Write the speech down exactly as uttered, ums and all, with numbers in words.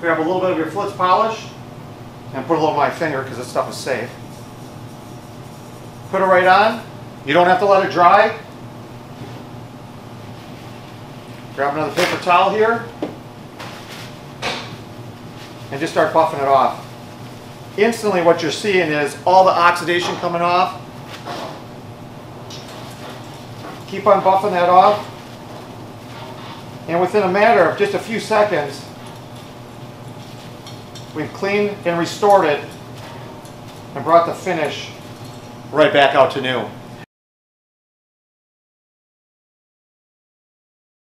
grab a little bit of your Flitz polish and put a little on my finger because this stuff is safe. Put it right on. You don't have to let it dry. Grab another paper towel here and just start buffing it off. Instantly what you're seeing is all the oxidation coming off. Keep on buffing that off. And within a matter of just a few seconds, we've cleaned and restored it and brought the finish right back out to new.